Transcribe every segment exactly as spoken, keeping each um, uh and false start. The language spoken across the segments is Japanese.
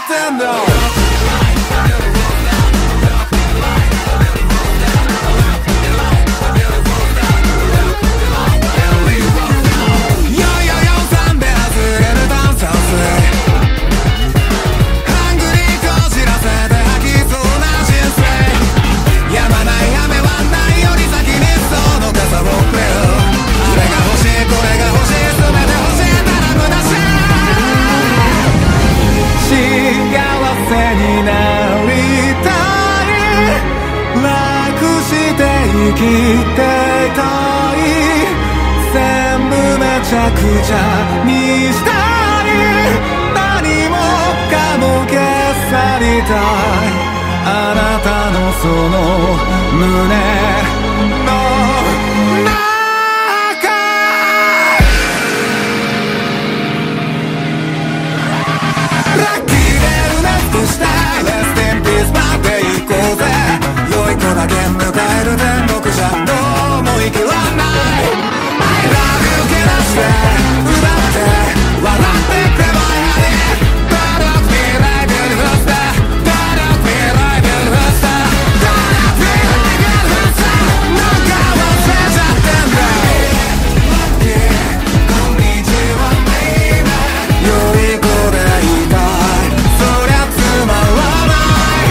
ってんだ。生きていたい全部めちゃくちゃにしたい何もかも消さりたいあなたのその胸の中ラッキーで埋め尽くしたい Rest in peace まで行こうぜ良い子だけ迎える天国じゃどうも息はない I love you けなして奪って笑ってくればいい Don't look me like beautiful star Don't look me like beautiful star Don't look me like beautiful star なんか忘れちゃってんだ Lucky こんにちは baby 良い子でいたいそりゃつまらない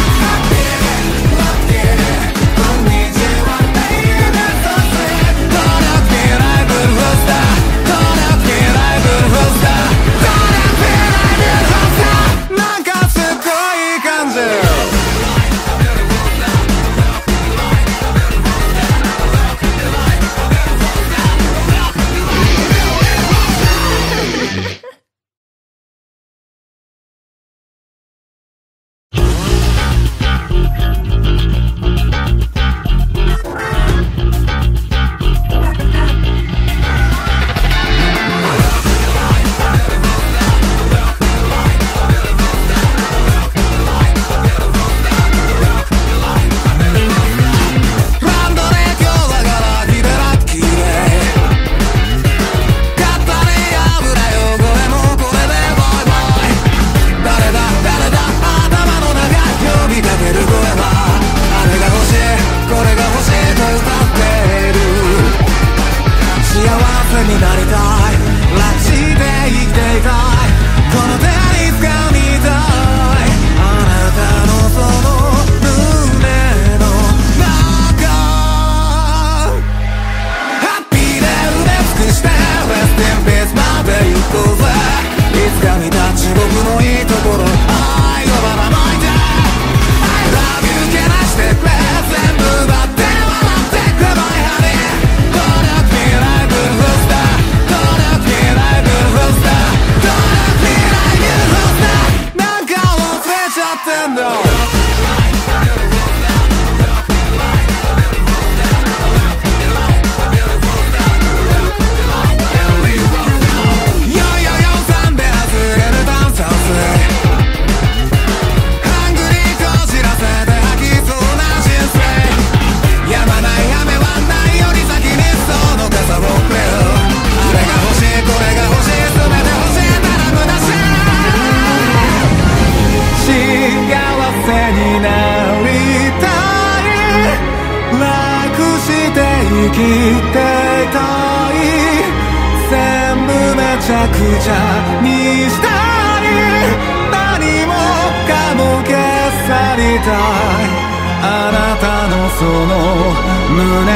生きていたい全部めちゃくちゃにしたい何もかも消さりたいあなたのその胸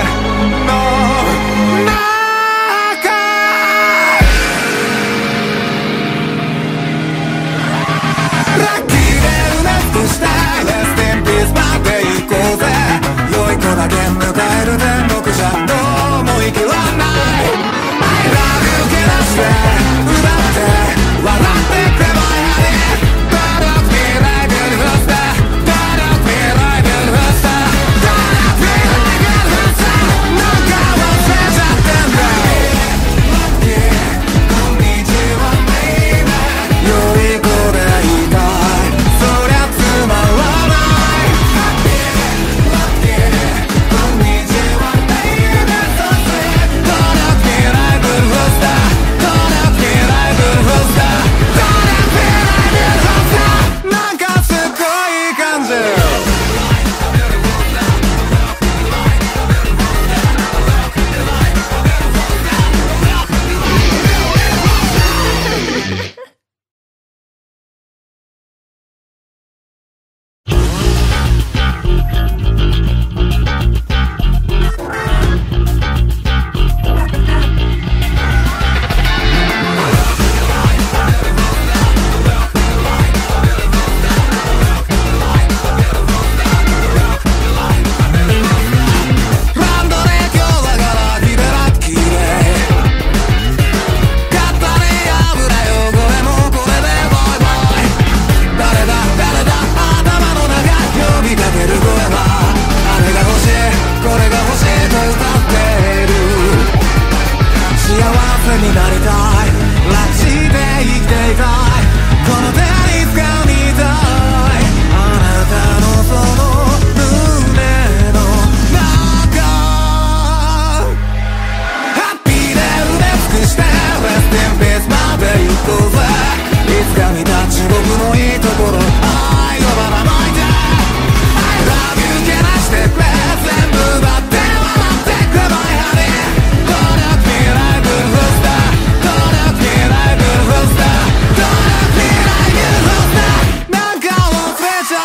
の中ラッキーで埋め尽くしたい Rest in peace まで行こうぜ良い子だけ迎える天国じゃどうも息はない I love you けなして奪って笑ってくればいい Don't look me like beautiful star Don't look me like beautiful star Don't look me like beautiful star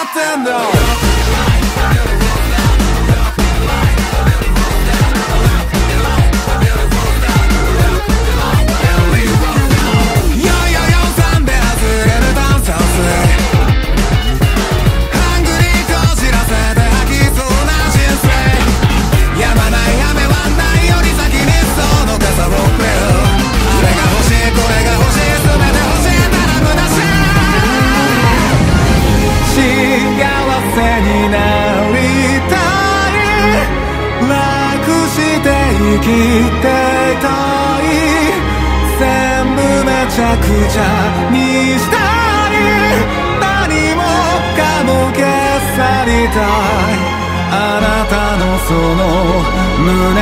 ってんだよ。生きていたい全部めちゃくちゃにしたい何もかも消さりたいあなたのその胸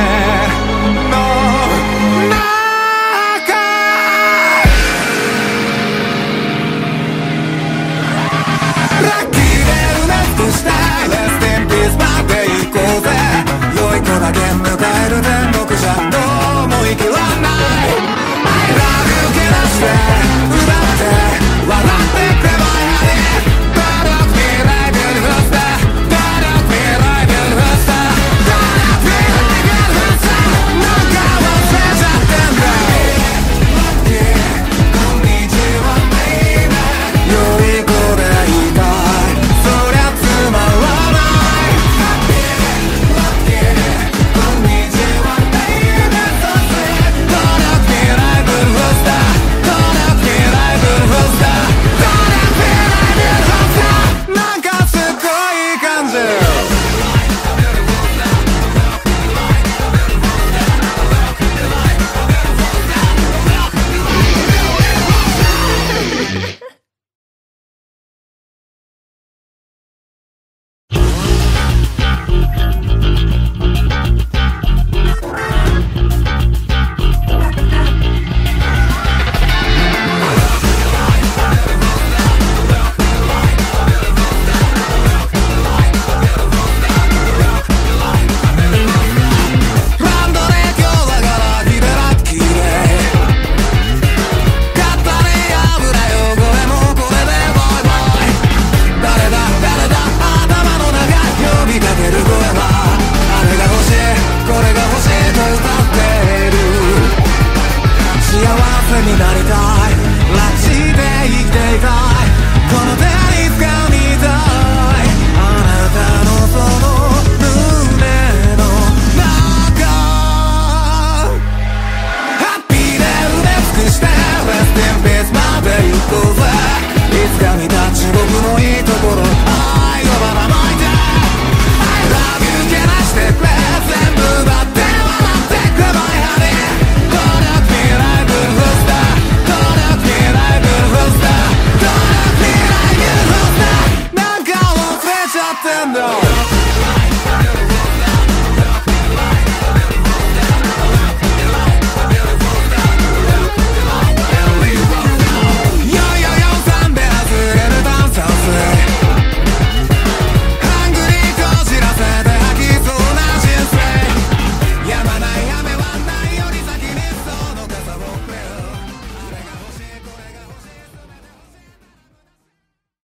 の中ラッキーで埋め尽くしたい Rest in peace まで行こうぜ良い子だけ迎える天国じゃどうも息はない I love you けなして